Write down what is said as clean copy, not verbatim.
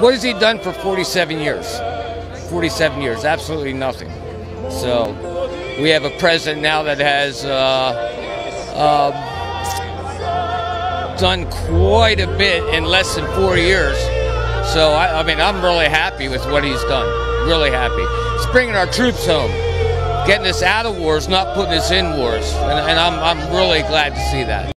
What has he done for 47 years? 47 years, absolutely nothing. So we have a president now that has done quite a bit in less than 4 years. So I mean, I'm really happy with what he's done. Really happy. It's bringing our troops home, getting us out of wars, not putting us in wars, and I'm really glad to see that.